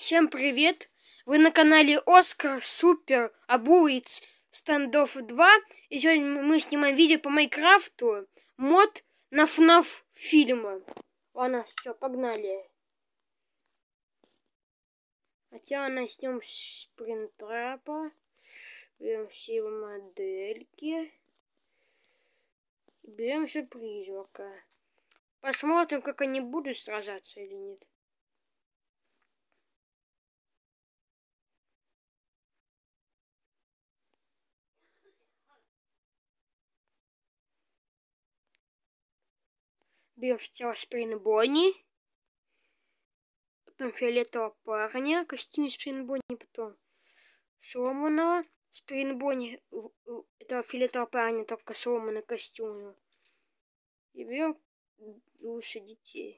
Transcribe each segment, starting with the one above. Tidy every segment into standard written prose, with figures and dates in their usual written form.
Всем привет! Вы на канале Оскар Супер Абуиц Стандофф 2. И сегодня мы снимаем видео по Майнкрафту. Мод на FNAF фильма. Ладно, все, погнали. Хотя начнем с принтрапа. Берем все его модельки. Берем еще призрака. Посмотрим, как они будут сражаться или нет. Берем сначала Сприн Бонни, потом фиолетового парня, костюм Сприн Бонни, потом сломанного Сприн Бонни, этого фиолетового парня, только сломанный костюм. И берем лучше детей.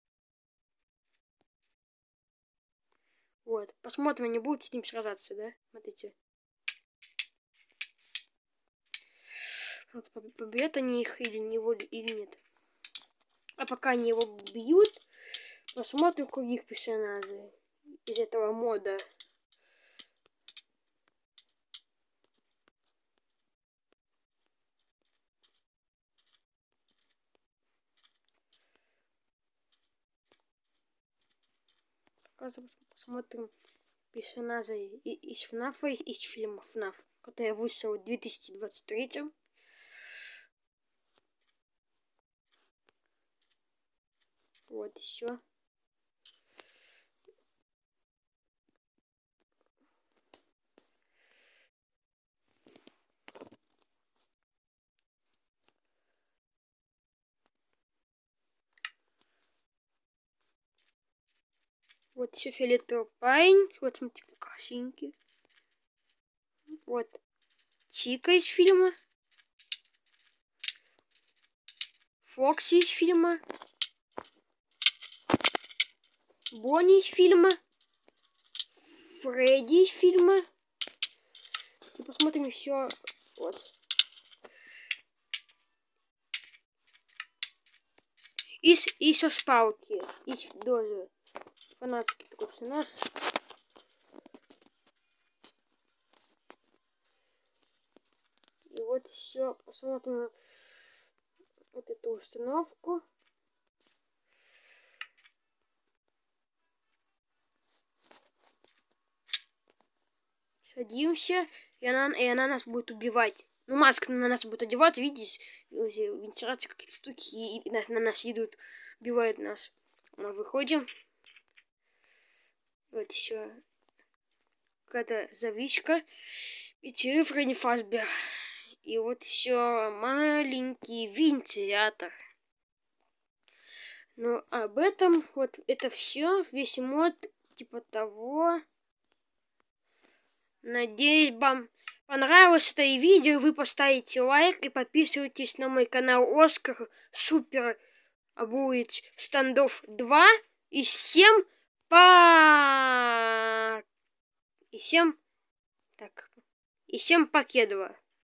Вот, посмотрим, они будут с ним сражаться, да? Смотрите. Вот, побьют они их или нет. А пока они его бьют, посмотрим других персонажей из этого мода. Посмотрим персонажей из ФНАФа, из фильма ФНАФ, который вышел в 2023. Вот еще. Вот еще фиолетовый парень. Вот смотрите, как красивенький. Вот Чика из фильма. Фокси из фильма. Бонни из фильма. Фредди из фильма. И посмотрим еще. Вот. И еще Спалки. И тоже фанатский такой персонаж. И вот еще посмотрим вот эту установку. Садимся, и она нас будет убивать. Ну, маска на нас будет одевать, видите, вентиляция какие-то штуки, и на нас идут, убивают нас. Мы выходим. Вот еще какая-то завичка. И Фредди Фазбер. И вот еще маленький вентилятор. Но об этом, вот это все, весь мод, типа того. Надеюсь, вам понравилось это видео. Вы поставите лайк и подписывайтесь на мой канал Оскар Супер Абуиц Стандофф 2. И всем И всем покедова.